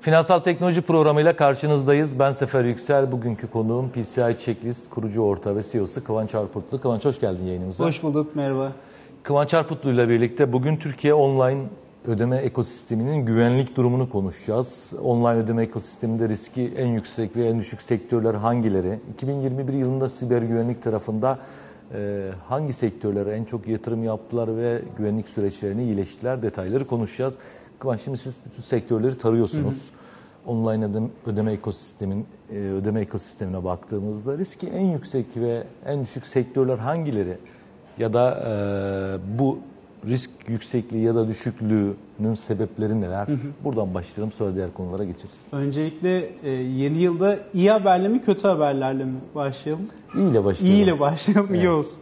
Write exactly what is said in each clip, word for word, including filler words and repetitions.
Finansal Teknoloji programıyla karşınızdayız. Ben Sefer Yüksel. Bugünkü konuğum P C I Checklist kurucu ortağı ve C E O'su Kıvanç Arputlu. Kıvanç, hoş geldin yayınımıza. Hoş bulduk, merhaba. Kıvanç Arputlu ile birlikte bugün Türkiye online ödeme ekosisteminin güvenlik durumunu konuşacağız. Online ödeme ekosisteminde riski en yüksek ve en düşük sektörler hangileri? iki bin yirmi bir yılında siber güvenlik tarafında e, hangi sektörlere en çok yatırım yaptılar ve güvenlik süreçlerini iyileştirdiler? Detayları konuşacağız. Kıvanç, şimdi siz bütün sektörleri tarıyorsunuz. Hı hı. Online ödeme, ödeme ekosistemin e, ödeme ekosistemine baktığımızda riski en yüksek ve en düşük sektörler hangileri? Ya da e, bu risk yüksekliği ya da düşüklüğünün sebepleri neler? Hı hı. Buradan başlayalım, sonra diğer konulara geçeriz. Öncelikle e, yeni yılda iyi haberle mi kötü haberlerle mi başlayalım? İyi ile başlayalım. İyi ile başlayalım, evet. İyi olsun.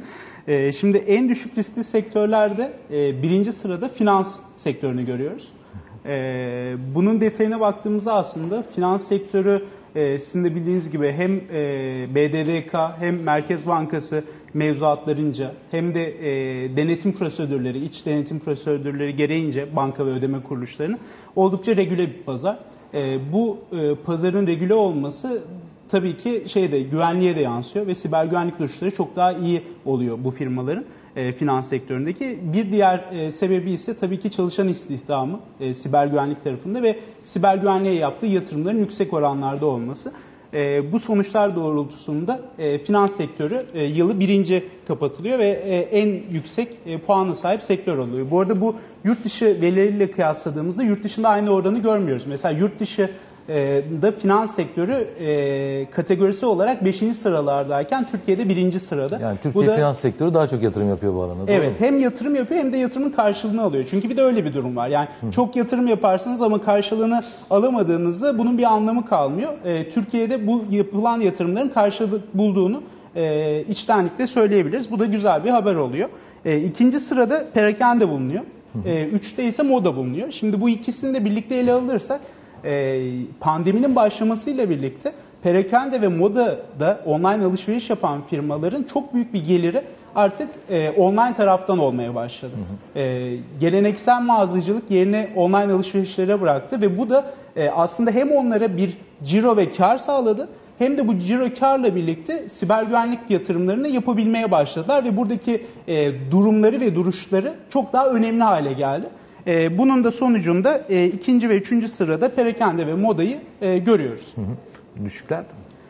e, şimdi en düşük riskli sektörlerde e, birinci sırada finans sektörünü görüyoruz. E, bunun detayına baktığımızda aslında finans sektörü e, sizin de bildiğiniz gibi hem e, B D D K hem Merkez Bankası mevzuatlarınca hem de e, denetim prosedürleri, iç denetim prosedürleri gereğince banka ve ödeme kuruluşlarının oldukça regüle bir pazar. E, bu e, pazarın regüle olması tabii ki şeyde güvenliğe de yansıyor ve siber güvenlik duruşları çok daha iyi oluyor bu firmaların e, finans sektöründeki. Bir diğer e, sebebi ise tabii ki çalışan istihdamı e, siber güvenlik tarafında ve siber güvenliğe yaptığı yatırımların yüksek oranlarda olması. E, bu sonuçlar doğrultusunda e, finans sektörü e, yılı birinci kapatılıyor ve e, en yüksek e, puana sahip sektör oluyor. Bu arada bu yurt dışı verileriyle kıyasladığımızda yurt dışında aynı oranı görmüyoruz. Mesela yurt dışı e, da finans sektörü e, kategorisi olarak beşinci sıralardayken Türkiye'de birinci sırada. Yani Türkiye bu da, finans sektörü daha çok yatırım yapıyor bu alana. Evet, hem yatırım yapıyor hem de yatırımın karşılığını alıyor. Çünkü bir de öyle bir durum var. Yani Hı. çok yatırım yaparsınız ama karşılığını alamadığınızda bunun bir anlamı kalmıyor. E, Türkiye'de bu yapılan yatırımların karşılık bulduğunu e, içtenlikle söyleyebiliriz. Bu da güzel bir haber oluyor. E, ikinci sırada perakende bulunuyor. E, üçte ise moda bulunuyor. Şimdi bu ikisini de birlikte ele alırsak e, pandeminin başlamasıyla birlikte perakende ve modada online alışveriş yapan firmaların çok büyük bir geliri artık e, online taraftan olmaya başladı. Hı hı. E, geleneksel mağazacılık yerine online alışverişlere bıraktı ve bu da e, aslında hem onlara bir ciro ve kar sağladı hem de bu ciro karla birlikte siber güvenlik yatırımlarını yapabilmeye başladılar ve buradaki e, durumları ve duruşları çok daha önemli hale geldi. E, bunun da sonucunda e, ikinci ve üçüncü sırada perakende ve modayı e, görüyoruz. Hı hı. Düşükler?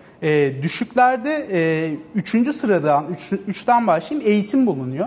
E, düşüklerde e, üçüncü sıradan, üç, üçten başlayayım, eğitim bulunuyor.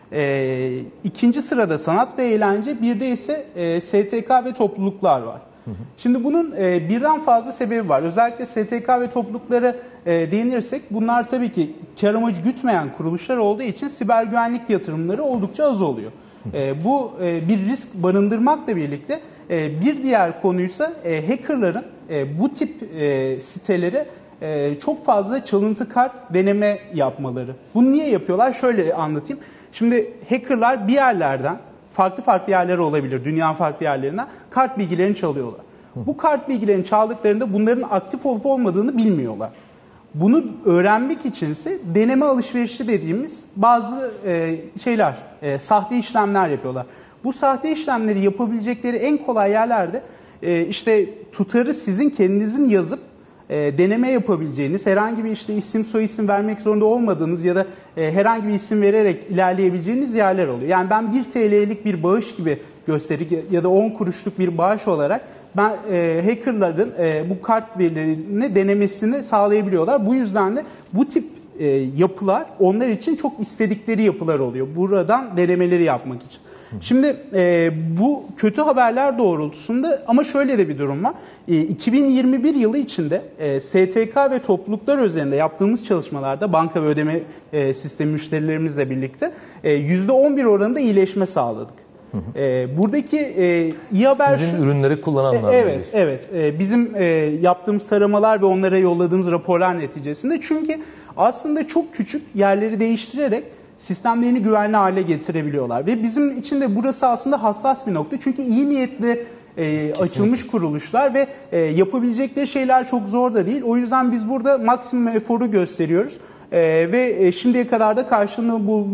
E, ikinci sırada sanat ve eğlence, bir de ise e, S T K ve topluluklar var. Hı hı. Şimdi bunun e, birden fazla sebebi var. Özellikle S T K ve topluluklara e, değinirsek bunlar tabii ki kar amacı gütmeyen kuruluşlar olduğu için siber güvenlik yatırımları oldukça az oluyor. E, bu e, bir risk barındırmakla birlikte e, bir diğer konuysa e, hackerların e, bu tip e, sitelere e, çok fazla çalıntı kart deneme yapmaları. Bunu niye yapıyorlar? Şöyle anlatayım. Şimdi hackerlar bir yerlerden, farklı farklı yerler olabilir, dünyanın farklı yerlerinden kart bilgilerini çalıyorlar. Bu kart bilgilerini çaldıklarında bunların aktif olup olmadığını bilmiyorlar. Bunu öğrenmek içinse deneme alışverişi dediğimiz bazı e, şeyler, e, sahte işlemler yapıyorlar. Bu sahte işlemleri yapabilecekleri en kolay yerlerde e, işte tutarı sizin kendinizin yazıp e, deneme yapabileceğiniz, herhangi bir işte isim soyisim vermek zorunda olmadığınız ya da e, herhangi bir isim vererek ilerleyebileceğiniz yerler oluyor. Yani ben bir T L'lik bir bağış gibi gösterik ya da on kuruşluk bir bağış olarak ben e, hackerların e, bu kart verilerini denemesini sağlayabiliyorlar. Bu yüzden de bu tip e, yapılar onlar için çok istedikleri yapılar oluyor. Buradan denemeleri yapmak için. Şimdi e, bu kötü haberler doğrultusunda ama şöyle de bir durum var. E, iki bin yirmi bir yılı içinde e, S T K ve topluluklar üzerinde yaptığımız çalışmalarda banka ve ödeme e, sistemi müşterilerimizle birlikte e, yüzde on bir oranında iyileşme sağladık. Hı hı. E, buradaki e, iyi haber Sizin şu, ürünleri kullananlar. E, evet, evet. E, bizim e, yaptığımız taramalar ve onlara yolladığımız raporlar neticesinde. Çünkü aslında çok küçük yerleri değiştirerek sistemlerini güvenli hale getirebiliyorlar. Ve bizim için de burası aslında hassas bir nokta. Çünkü iyi niyetli e, açılmış kuruluşlar ve e, yapabilecekleri şeyler çok zor da değil. O yüzden biz burada maksimum eforu gösteriyoruz. E, ve e, şimdiye kadar da karşılığını buldu.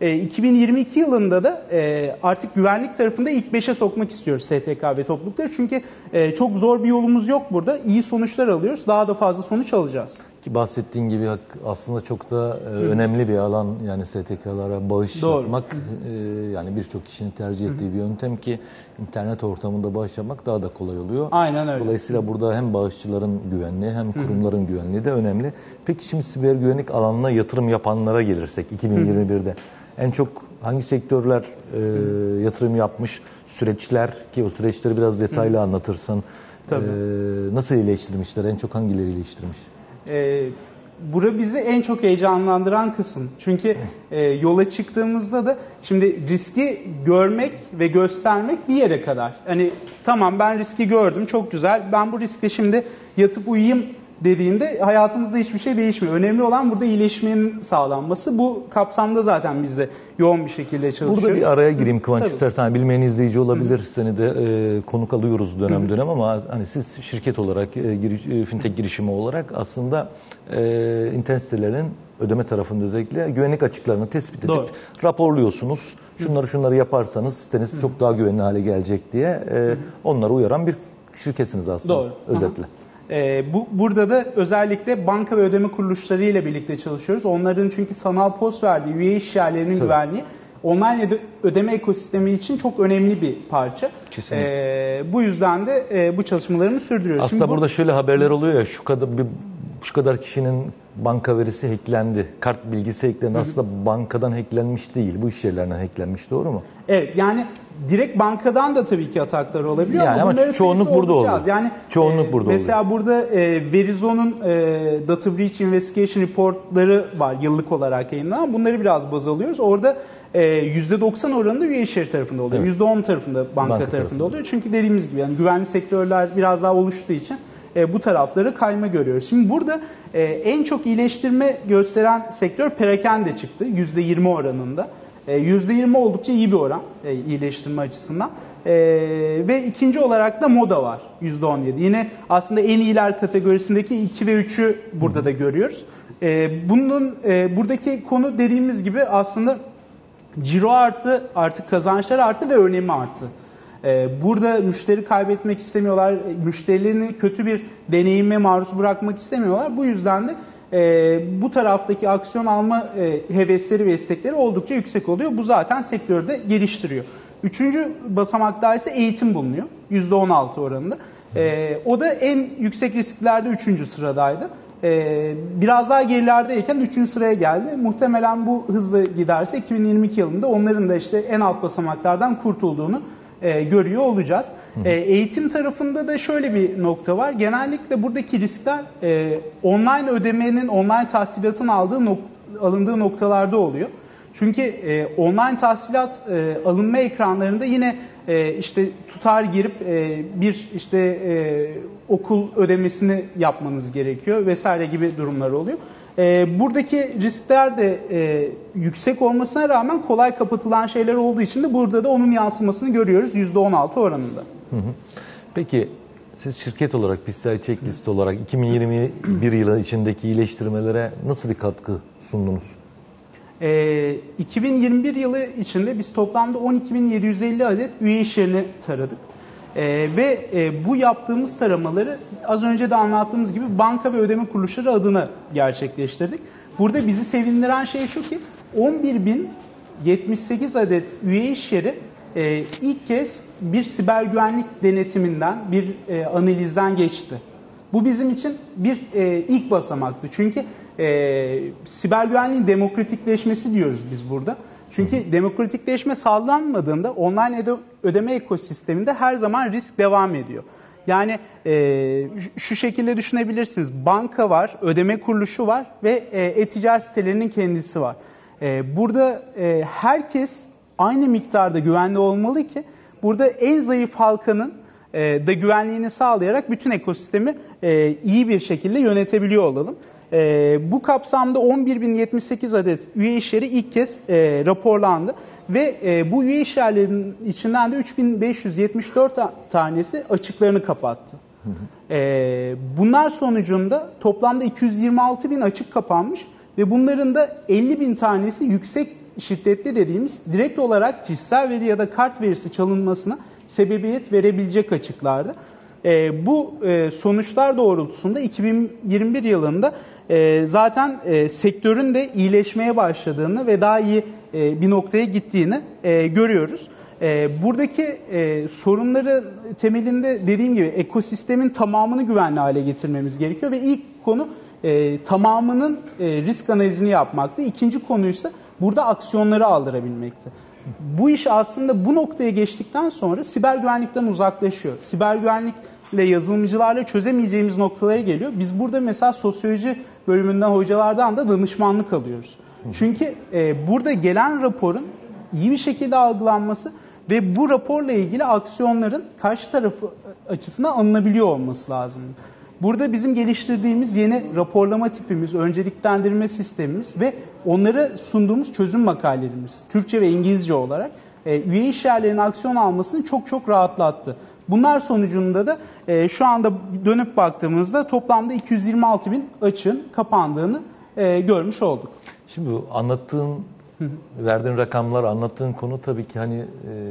E, iki bin yirmi iki yılında da e, artık güvenlik tarafında ilk beşe sokmak istiyoruz S T K ve toplulukları. Çünkü e, çok zor bir yolumuz yok burada. İyi sonuçlar alıyoruz. Daha da fazla sonuç alacağız. Ki bahsettiğin gibi aslında çok da e, önemli bir alan, yani S T K'lara bağış Doğru. yapmak e, yani birçok kişinin tercih ettiği bir yöntem ki internet ortamında bağış yapmak daha da kolay oluyor. Aynen öyle. Dolayısıyla burada hem bağışçıların güvenliği hem kurumların Hı-hı. güvenliği de önemli. Peki şimdi siber güvenlik alanına yatırım yapanlara gelirsek iki bin yirmi birde Hı-hı. en çok hangi sektörler e, yatırım yapmış, süreçler, ki o süreçleri biraz detaylı Hı-hı. anlatırsan e, nasıl iyileştirmişler, en çok hangileri iyileştirmiş? Ee, bura bizi en çok heyecanlandıran kısım. Çünkü e, yola çıktığımızda da şimdi riski görmek ve göstermek bir yere kadar. Hani tamam, ben riski gördüm, çok güzel. Ben bu riskle şimdi yatıp uyuyayım dediğinde hayatımızda hiçbir şey değişmiyor. Önemli olan burada iyileşmenin sağlanması. Bu kapsamda zaten biz de yoğun bir şekilde çalışıyoruz. Burada bir araya gireyim Kıvanç, Tabii. istersen. Bilmeyen izleyici olabilir. Hı-hı. Seni de e, konuk alıyoruz dönem Hı-hı. dönem ama hani siz şirket olarak, e, giriş, e, fintech girişimi olarak aslında e, internet sitelerinin ödeme tarafında özellikle güvenlik açıklarını tespit edip Doğru. raporluyorsunuz. Şunları şunları yaparsanız siteniz Hı-hı. çok daha güvenli hale gelecek diye e, onlara uyaran bir şirketsiniz aslında. Doğru. Özetle. Hı-hı. Ee, bu, burada da özellikle banka ve ödeme kuruluşları ile birlikte çalışıyoruz. Onların çünkü sanal post verdiği üye işyerlerinin Tabii. güvenliği online ödeme ekosistemi için çok önemli bir parça. Kesinlikle. Ee, bu yüzden de e, bu çalışmalarını sürdürüyoruz. Aslında Şimdi burada bu... şöyle haberler oluyor ya, şu kadar bir şu kadar kişinin banka verisi hacklendi, kart bilgisi hacklendi. Aslında bankadan hacklenmiş değil, bu iş yerlerinden hacklenmiş, doğru mu? Evet, yani direkt bankadan da tabii ki ataklar olabiliyor yani ama bunların çoğunluk burada olacağız. oldu. Yani çoğunluk e, burada mesela oldu. burada e, Verizone'un e, Data Breach Investigation Report'ları var yıllık olarak yayınlanan. Bunları biraz baz alıyoruz. Orada e, yüzde doksan oranında üye işleri tarafında oluyor. Evet. yüzde on tarafında banka, banka tarafında, tarafında oluyor. Çünkü dediğimiz gibi yani güvenli sektörler biraz daha oluştuğu için e, bu tarafları kayma görüyoruz. Şimdi burada e, en çok iyileştirme gösteren sektör perakende çıktı. yüzde yirmi oranında. yüzde yirmi oldukça iyi bir oran e, iyileştirme açısından. E, ve ikinci olarak da moda var yüzde on yedi. Yine aslında en iyiler kategorisindeki iki ve üçü burada Hı-hı. da görüyoruz. E, bunun e, buradaki konu dediğimiz gibi aslında ciro artı, artık kazançlar artı ve önemi artı. E, burada müşteri kaybetmek istemiyorlar, müşterilerini kötü bir deneyime maruz bırakmak istemiyorlar. Bu yüzden de E, bu taraftaki aksiyon alma e, hevesleri ve istekleri oldukça yüksek oluyor. Bu zaten sektörü de geliştiriyor. Üçüncü basamakta ise eğitim bulunuyor. yüzde on altı oranında. E, o da en yüksek risklerde üçüncü sıradaydı. E, biraz daha gerilerdeyken üçüncü sıraya geldi. Muhtemelen bu hızla giderse iki bin yirmi iki yılında onların da işte en alt basamaklardan kurtulduğunu E, görüyor olacağız. E, eğitim tarafında da şöyle bir nokta var. Genellikle buradaki riskler e, online ödemenin, online tahsilatın aldığı nok- alındığı noktalarda oluyor. Çünkü e, online tahsilat e, alınma ekranlarında yine e, işte tutar girip e, bir işte e, okul ödemesini yapmanız gerekiyor vesaire gibi durumlar oluyor. E, buradaki riskler de e, yüksek olmasına rağmen kolay kapatılan şeyler olduğu için de burada da onun yansımasını görüyoruz yüzde on altı oranında. Hı hı. Peki siz şirket olarak, P C I Checklist olarak iki bin yirmi bir yılı içindeki iyileştirmelere nasıl bir katkı sundunuz? E, iki bin yirmi bir yılı içinde biz toplamda on iki bin yedi yüz elli adet üye iş yerini taradık. Ee, ve e, bu yaptığımız taramaları az önce de anlattığımız gibi banka ve ödeme kuruluşları adına gerçekleştirdik. Burada bizi sevindiren şey şu ki on bir bin yetmiş sekiz adet üye iş yeri e, ilk kez bir siber güvenlik denetiminden, bir e, analizden geçti. Bu bizim için bir e, ilk basamaktı. Çünkü e, siber güvenliğin demokratikleşmesi diyoruz biz burada. Çünkü demokratikleşme sağlanmadığında online ödeme ekosisteminde her zaman risk devam ediyor. Yani e, şu şekilde düşünebilirsiniz. Banka var, ödeme kuruluşu var ve e, e-ticaret sitelerinin kendisi var. E, burada e, herkes aynı miktarda güvenli olmalı ki burada en zayıf halkanın e, da güvenliğini sağlayarak bütün ekosistemi e, iyi bir şekilde yönetebiliyor olalım. E, bu kapsamda on bir bin yetmiş sekiz adet üye iş yeri ilk kez e, raporlandı ve e, bu üye iş yerlerinin içinden de üç bin beş yüz yetmiş dört tanesi açıklarını kapattı. Hı hı. E, bunlar sonucunda toplamda iki yüz yirmi altı bin açık kapanmış ve bunların da elli bin tanesi yüksek şiddetli dediğimiz direkt olarak kişisel veri ya da kart verisi çalınmasına sebebiyet verebilecek açıklardı. E, bu e, sonuçlar doğrultusunda iki bin yirmi bir yılında e, zaten e, sektörün de iyileşmeye başladığını ve daha iyi e, bir noktaya gittiğini e, görüyoruz. E, buradaki e, sorunları temelinde dediğim gibi ekosistemin tamamını güvenli hale getirmemiz gerekiyor ve ilk konu e, tamamının e, risk analizini yapmaktı. İkinci konuysa burada aksiyonları aldırabilmekti. Bu iş aslında bu noktaya geçtikten sonra siber güvenlikten uzaklaşıyor. Siber güvenlikle yazılımcılarla çözemeyeceğimiz noktalara geliyor. Biz burada mesela sosyoloji bölümünden hocalardan da danışmanlık alıyoruz. Çünkü e, burada gelen raporun iyi bir şekilde algılanması ve bu raporla ilgili aksiyonların karşı tarafı açısından alınabiliyor olması lazım. Burada bizim geliştirdiğimiz yeni raporlama tipimiz, önceliklendirme sistemimiz ve onlara sunduğumuz çözüm makalelerimiz, Türkçe ve İngilizce olarak e, üye işyerlerinin aksiyon almasını çok çok rahatlattı. Bunlar sonucunda da e, şu anda dönüp baktığımızda toplamda iki yüz yirmi altı bin açığın kapandığını e, görmüş olduk. Şimdi bu anlattığın, verdiğin rakamlar, anlattığın konu tabii ki hani e,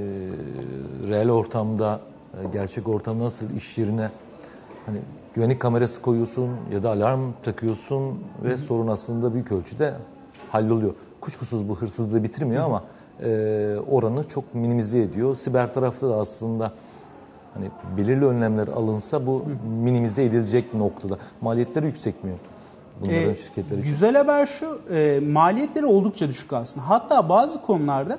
reel ortamda, e, gerçek ortamda nasıl iş yerine hani güvenlik kamerası koyuyorsun ya da alarm takıyorsun ve Hı-hı. sorun aslında büyük ölçüde halloluyor. Kuşkusuz bu hırsızlığı bitirmiyor Hı-hı. ama e, oranı çok minimize ediyor. Siber tarafta da aslında hani belirli önlemler alınsa bu Hı-hı. minimize edilecek noktada. Maliyetleri yüksek mi? Bunların ee, şirketler için. Güzel haber şu, e, maliyetleri oldukça düşük aslında. Hatta bazı konularda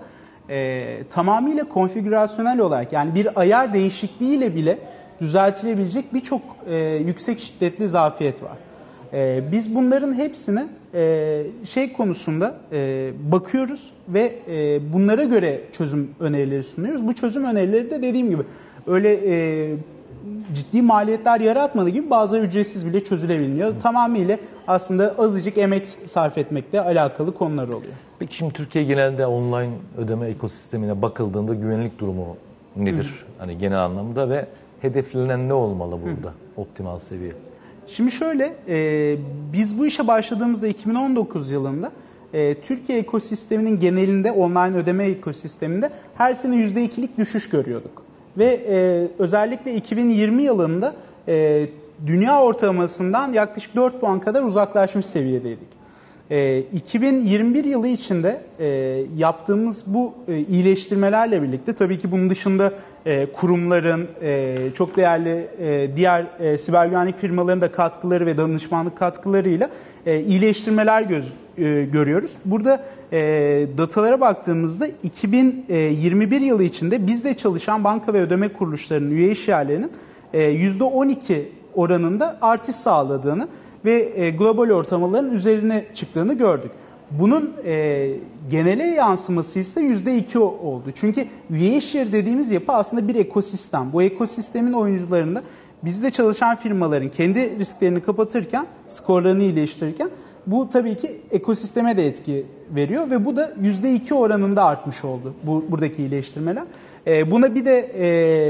e, tamamıyla konfigürasyonel olarak yani bir ayar değişikliğiyle bile düzeltilebilecek birçok e, yüksek şiddetli zafiyet var. E, biz bunların hepsini e, şey konusunda e, bakıyoruz ve e, bunlara göre çözüm önerileri sunuyoruz. Bu çözüm önerileri de dediğim gibi öyle e, ciddi maliyetler yaratmadığı gibi bazıları ücretsiz bile çözülebiliyor. Hı. Tamamıyla aslında azıcık emek sarf etmekle alakalı konular oluyor. Peki şimdi Türkiye genelde online ödeme ekosistemine bakıldığında güvenlik durumu nedir? Hı. Hani genel anlamda ve hedeflenen ne olmalı burada Hı. optimal seviye? Şimdi şöyle, e, biz bu işe başladığımızda iki bin on dokuz yılında e, Türkiye ekosisteminin genelinde online ödeme ekosisteminde her sene yüzde ikilik düşüş görüyorduk. Ve e, özellikle iki bin yirmi yılında e, dünya ortalamasından yaklaşık dört puan kadar uzaklaşmış seviyedeydik. E, iki bin yirmi bir yılı içinde e, yaptığımız bu e, iyileştirmelerle birlikte tabii ki bunun dışında e, kurumların, e, çok değerli e, diğer e, siber güvenlik firmalarının da katkıları ve danışmanlık katkılarıyla e, iyileştirmeler göz, e, görüyoruz. Burada e, datalara baktığımızda iki bin yirmi bir yılı içinde bizde çalışan banka ve ödeme kuruluşlarının üye işyerlerinin e, yüzde on iki oranında artış sağladığını ve e, global ortalamaların üzerine çıktığını gördük. Bunun e, genele yansıması ise yüzde iki oldu. Çünkü üye işyeri dediğimiz yapı aslında bir ekosistem. Bu ekosistemin oyuncularında bizde çalışan firmaların kendi risklerini kapatırken, skorlarını iyileştirirken bu tabii ki ekosisteme de etki veriyor ve bu da yüzde iki oranında artmış oldu bu, buradaki iyileştirmeler. E, buna bir de e,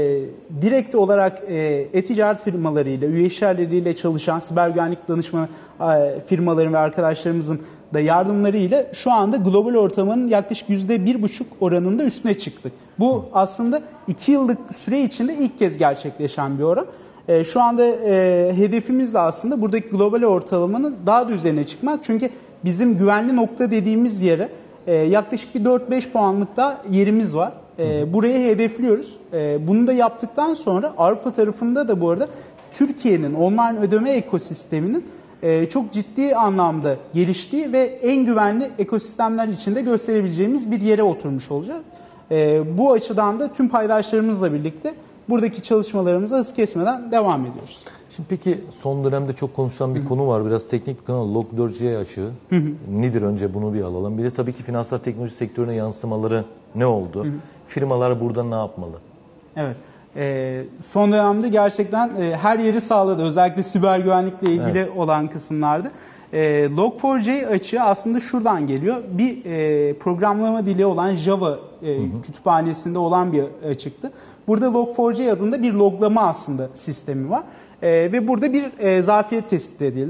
direkt olarak e, e-ticaret firmalarıyla, üye işyerleriyle çalışan siber güvenlik danışma e, firmaların ve arkadaşlarımızın da yardımlarıyla şu anda global ortamının yaklaşık yüzde bir buçuk oranında üstüne çıktık. Bu aslında iki yıllık süre içinde ilk kez gerçekleşen bir oran. E, şu anda e, hedefimiz de aslında buradaki global ortalamanın daha da üzerine çıkmak. Çünkü bizim güvenli nokta dediğimiz yere e, yaklaşık bir dört beş puanlık da yerimiz var. E, burayı hedefliyoruz. E, bunu da yaptıktan sonra Avrupa tarafında da bu arada Türkiye'nin online ödeme ekosisteminin e, çok ciddi anlamda geliştiği ve en güvenli ekosistemler içinde gösterebileceğimiz bir yere oturmuş olacak. E, bu açıdan da tüm paydaşlarımızla birlikte buradaki çalışmalarımıza hız kesmeden devam ediyoruz. Şimdi peki son dönemde çok konuşulan bir Hı-hı. konu var. Biraz teknik bir konu. Log dört j açığı. Hı-hı. Nedir önce bunu bir alalım. Bir de tabii ki finansal teknoloji sektörüne yansımaları ne oldu? Hı-hı. Firmalar burada ne yapmalı? Evet. E, son dönemde gerçekten e, her yeri sağladı. Özellikle siber güvenlikle ilgili evet. olan kısımlarda. E, log dört j açığı aslında şuradan geliyor. Bir e, programlama dili olan Java e, kütüphanesinde olan bir açıktı. Burada log dört j adında bir loglama aslında sistemi var. E, ve burada bir e, zafiyet tespit edildi.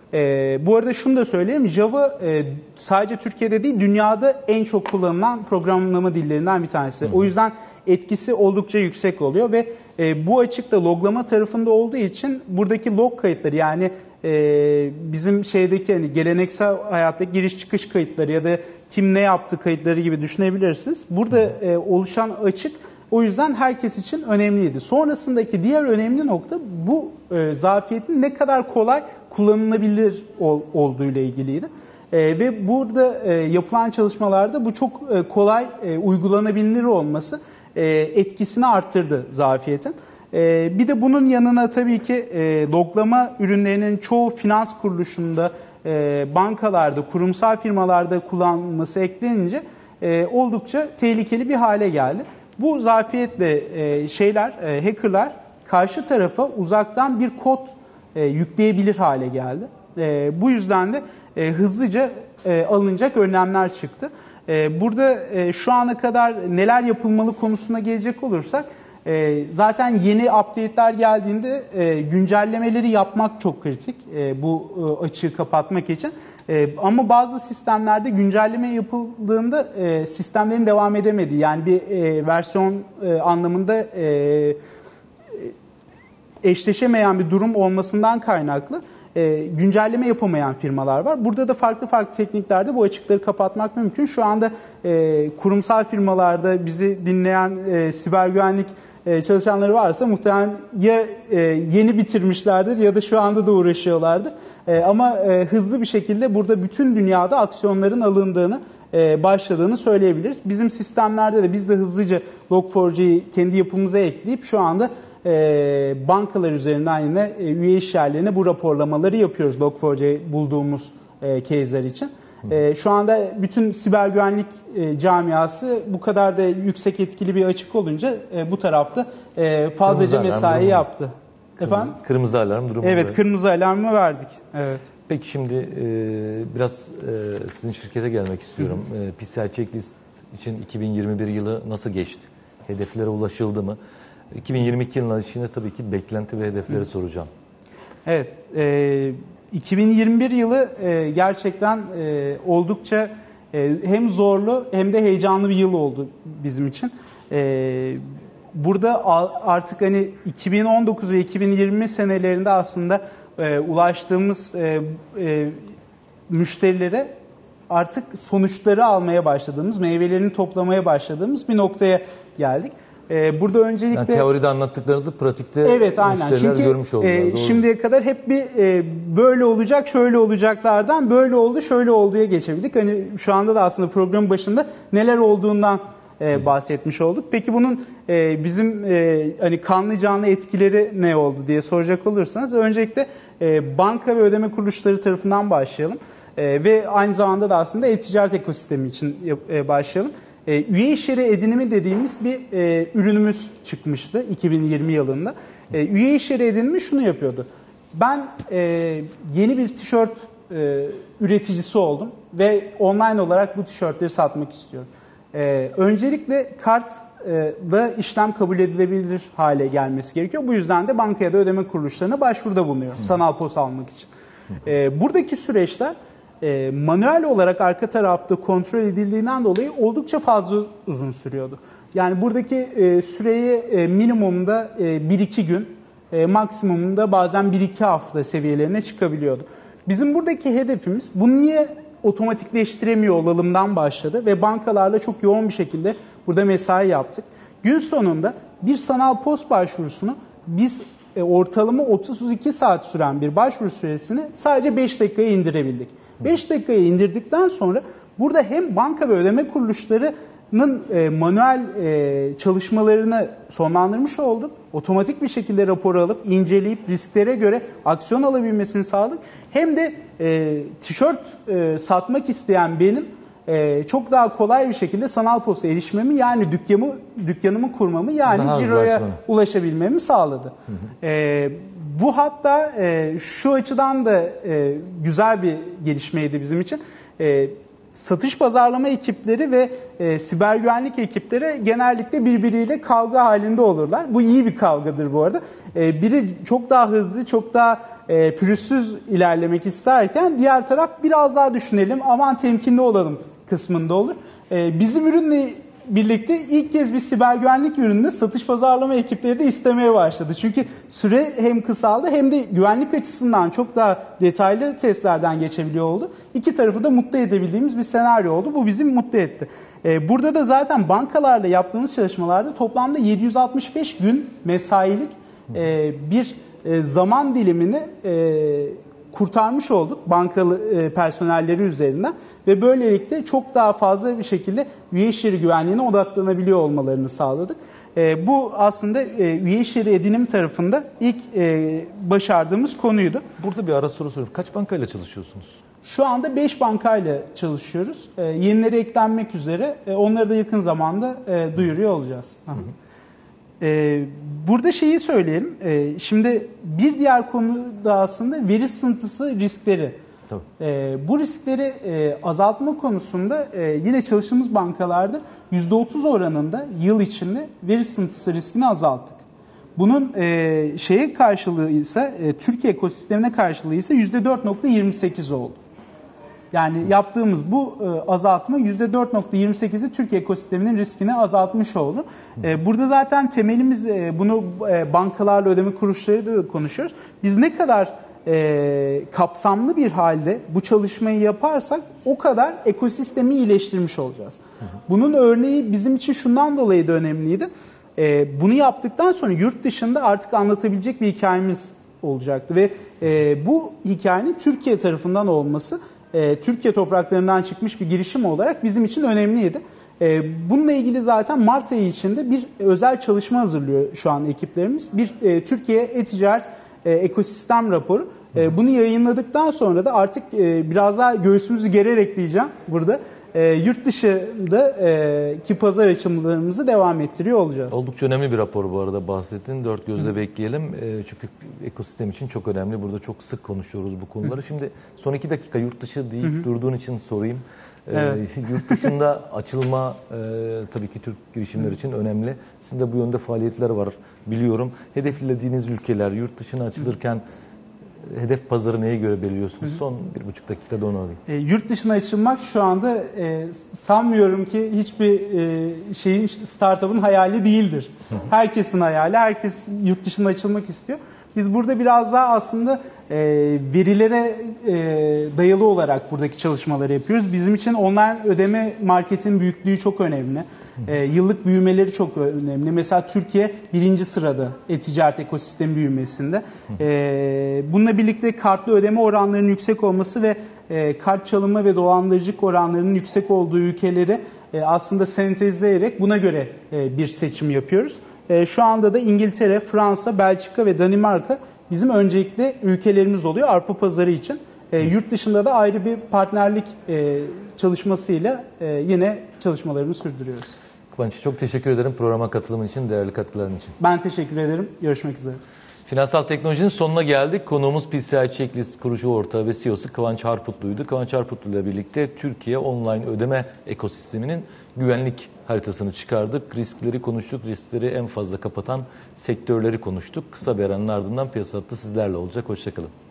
E, bu arada şunu da söyleyeyim, Java e, sadece Türkiye'de değil, dünyada en çok kullanılan programlama dillerinden bir tanesi. Hı. O yüzden etkisi oldukça yüksek oluyor ve e, bu açıkta loglama tarafında olduğu için buradaki log kayıtları, yani e, bizim şeydeki hani geleneksel hayattaki giriş çıkış kayıtları ya da kim ne yaptı kayıtları gibi düşünebilirsiniz. Burada e, oluşan açık o yüzden herkes için önemliydi. Sonrasındaki diğer önemli nokta bu e, zafiyetin ne kadar kolay kullanılabilir ol, olduğu ile ilgiliydi. E, ve burada e, yapılan çalışmalarda bu çok e, kolay e, uygulanabilir olması e, etkisini arttırdı zafiyetin. E, bir de bunun yanına tabii ki e, loglama ürünlerinin çoğu finans kuruluşunda, e, bankalarda, kurumsal firmalarda kullanılması eklenince e, oldukça tehlikeli bir hale geldi. Bu zafiyetle e, şeyler, e, hackerlar karşı tarafa uzaktan bir kod e, yükleyebilir hale geldi. E, bu yüzden de e, hızlıca e, alınacak önlemler çıktı. E, burada e, şu ana kadar neler yapılmalı konusuna gelecek olursak, e, zaten yeni update'ler geldiğinde e, güncellemeleri yapmak çok kritik e, bu e, açığı kapatmak için. E, ama bazı sistemlerde güncelleme yapıldığında e, sistemlerin devam edemediği, yani bir e, versiyon e, anlamında e, eşleşemeyen bir durum olmasından kaynaklı e, güncelleme yapamayan firmalar var. Burada da farklı farklı tekniklerde bu açıkları kapatmak mümkün. Şu anda e, kurumsal firmalarda bizi dinleyen e, siber güvenlik e, çalışanları varsa muhtemelen ya e, yeni bitirmişlerdir ya da şu anda da uğraşıyorlardır. E, ama e, hızlı bir şekilde burada bütün dünyada aksiyonların alındığını, e, başladığını söyleyebiliriz. Bizim sistemlerde de biz de hızlıca log four j'yi kendi yapımıza ekleyip şu anda e, bankalar üzerinden yine e, üye iş yerlerine bu raporlamaları yapıyoruz log four j bulduğumuz e, case'ler için. E, şu anda bütün siber güvenlik e, camiası bu kadar da yüksek etkili bir açık olunca e, bu tarafta e, fazlaca mesai yaptı. Kırmızı, Efendim? Kırmızı alarm durumu. Evet, kırmızı alarmı verdik. Evet. Peki şimdi e, biraz e, sizin şirkete gelmek istiyorum. E, P C I Checklist için iki bin yirmi bir yılı nasıl geçti? Hedeflere ulaşıldı mı? iki bin yirmi iki yılının içinde tabii ki beklenti ve hedefleri Hı. soracağım. Evet, e, iki bin yirmi bir yılı e, gerçekten e, oldukça e, hem zorlu hem de heyecanlı bir yıl oldu bizim için. E, burada artık hani iki bin on dokuz ve iki bin yirmi senelerinde aslında e, ulaştığımız e, e, müşterilere artık sonuçları almaya başladığımız, meyvelerini toplamaya başladığımız bir noktaya geldik. Ee, burada öncelikle... Yani teoride anlattıklarınızı pratikte evet, aynen. müşteriler Çünkü, görmüş oldular. E, şimdiye kadar hep bir e, böyle olacak, şöyle olacaklardan böyle oldu, şöyle olduya geçebildik. Hani şu anda da aslında programın başında neler olduğundan e, bahsetmiş olduk. Peki bunun e, bizim e, hani kanlı canlı etkileri ne oldu diye soracak olursanız, öncelikle e, banka ve ödeme kuruluşları tarafından başlayalım. E, ve aynı zamanda da aslında e-ticaret ekosistemi için e, başlayalım. E, üye iş yeri edinimi dediğimiz bir e, ürünümüz çıkmıştı iki bin yirmi yılında. E, üye iş yeri edinimi şunu yapıyordu. Ben e, yeni bir tişört e, üreticisi oldum ve online olarak bu tişörtleri satmak istiyorum. E, öncelikle kartla işlem kabul edilebilir hale gelmesi gerekiyor. Bu yüzden de bankaya da ödeme kuruluşlarına başvuruda bulunuyorum sanal pos almak için. E, buradaki süreçler E, manuel olarak arka tarafta kontrol edildiğinden dolayı oldukça fazla uzun sürüyordu. Yani buradaki e, süreyi e, minimumda e, bir iki gün, e, maksimumda bazen bir iki hafta seviyelerine çıkabiliyordu. Bizim buradaki hedefimiz bunu niye otomatikleştiremiyor olalımdan başladı ve bankalarla çok yoğun bir şekilde burada mesai yaptık. Gün sonunda bir sanal pos başvurusunu biz e, ortalama otuz iki saat süren bir başvuru süresini sadece beş dakikaya indirebildik. beş dakikaya indirdikten sonra burada hem banka ve ödeme kuruluşlarının e, manuel e, çalışmalarını sonlandırmış olduk. Otomatik bir şekilde rapor alıp, inceleyip, risklere göre aksiyon alabilmesini sağladık. Hem de e, tişört e, satmak isteyen benim e, çok daha kolay bir şekilde sanal posta erişmemi, yani dükkanımı, dükkanımı kurmamı, yani daha ciroya ulaşabilmemi sağladı. Hı hı. E, Bu hatta e, şu açıdan da e, güzel bir gelişmeydi bizim için. E, satış pazarlama ekipleri ve e, siber güvenlik ekipleri genellikle birbiriyle kavga halinde olurlar. Bu iyi bir kavgadır bu arada. E, biri çok daha hızlı, çok daha e, pürüzsüz ilerlemek isterken diğer taraf biraz daha düşünelim, aman temkinli olalım kısmında olur. E, bizim ürünle birlikte ilk kez bir siber güvenlik ürününü satış pazarlama ekipleri de istemeye başladı. Çünkü süre hem kısaldı hem de güvenlik açısından çok daha detaylı testlerden geçebiliyor oldu. İki tarafı da mutlu edebildiğimiz bir senaryo oldu. Bu bizi mutlu etti. Burada da zaten bankalarla yaptığımız çalışmalarda toplamda yedi yüz altmış beş gün mesailik bir zaman dilimini kurtarmış olduk bankalı personelleri üzerinden ve böylelikle çok daha fazla bir şekilde üye işleri güvenliğine odaklanabiliyor olmalarını sağladık. Bu aslında üye işleri edinim tarafında ilk başardığımız konuydu. Burada bir ara soru soruyorum. Kaç bankayla çalışıyorsunuz? Şu anda beş bankayla çalışıyoruz. Yenileri eklenmek üzere. Onları da yakın zamanda duyuruyor olacağız. Hı hı. Burada şeyi söyleyelim. Şimdi bir diğer konu da aslında veri sızıntısı riskleri. Tabii. Bu riskleri azaltma konusunda yine çalıştığımız bankalarda yüzde otuz oranında yıl içinde veri sızıntısı riskini azalttık. Bunun şeye karşılığı ise Türkiye ekosistemine karşılığı ise yüzde dört nokta yirmi sekiz oldu. Yani yaptığımız bu azaltma yüzde dört nokta yirmi sekizi Türkiye ekosisteminin riskini azaltmış oldu. Burada zaten temelimiz bunu bankalarla ödeme kuruluşlarıyla da konuşuyoruz. Biz ne kadar kapsamlı bir halde bu çalışmayı yaparsak o kadar ekosistemi iyileştirmiş olacağız. Bunun örneği bizim için şundan dolayı da önemliydi. Bunu yaptıktan sonra yurt dışında artık anlatabilecek bir hikayemiz olacaktı ve bu hikayenin Türkiye tarafından olması Türkiye topraklarından çıkmış bir girişim olarak bizim için önemliydi. Bununla ilgili zaten Mart ayı içinde bir özel çalışma hazırlıyor şu an ekiplerimiz. Bir Türkiye e-ticaret ekosistem raporu. Bunu yayınladıktan sonra da artık biraz daha göğsümüzü gererek diyeceğim burada. Yurt dışındaki pazar açılımlarımızı devam ettiriyor olacağız. Oldukça önemli bir rapor bu arada bahsettin. Dört gözle Hı. bekleyelim. Çünkü ekosistem için çok önemli. Burada çok sık konuşuyoruz bu konuları. Hı. Şimdi son iki dakika yurt dışı deyip Hı. durduğun için sorayım. Evet. Yurt dışında açılma tabii ki Türk girişimler için önemli. Sizin de bu yönde faaliyetler var biliyorum. Hedeflediğiniz ülkeler yurt dışına açılırken Hı. hedef pazarı neye göre belirliyorsunuz? Hı hı. Son bir buçuk dakikada onu alayım. E, yurt dışına açılmak şu anda e, sanmıyorum ki hiçbir e, şeyin startup'ın hayali değildir. Hı hı. Herkesin hayali, herkes yurt dışına açılmak istiyor. Biz burada biraz daha aslında e, verilere e, dayalı olarak buradaki çalışmaları yapıyoruz. Bizim için online ödeme marketin büyüklüğü çok önemli. E, yıllık büyümeleri çok önemli. Mesela Türkiye birinci sırada e-ticaret ekosistemi büyümesinde. E, bununla birlikte kartlı ödeme oranlarının yüksek olması ve e, kart çalınma ve dolandırıcılık oranlarının yüksek olduğu ülkeleri e, aslında sentezleyerek buna göre e, bir seçim yapıyoruz. E, şu anda da İngiltere, Fransa, Belçika ve Danimarka bizim öncelikli ülkelerimiz oluyor Avrupa pazarı için. E, yurt dışında da ayrı bir partnerlik e, çalışmasıyla e, yine çalışmalarımızı sürdürüyoruz. Kıvanç, çok teşekkür ederim programa katılımın için, değerli katkıların için. Ben teşekkür ederim. Görüşmek üzere. Finansal teknolojinin sonuna geldik. Konuğumuz P C I Checklist kurucu ortağı ve C E O'su Kıvanç Harputlu'ydu. Kıvanç Harputlu ile birlikte Türkiye online ödeme ekosisteminin güvenlik haritasını çıkardık. Riskleri konuştuk. Riskleri en fazla kapatan sektörleri konuştuk. Kısa bir aranın ardından Piyasa Hattı sizlerle olacak. Hoşça kalın.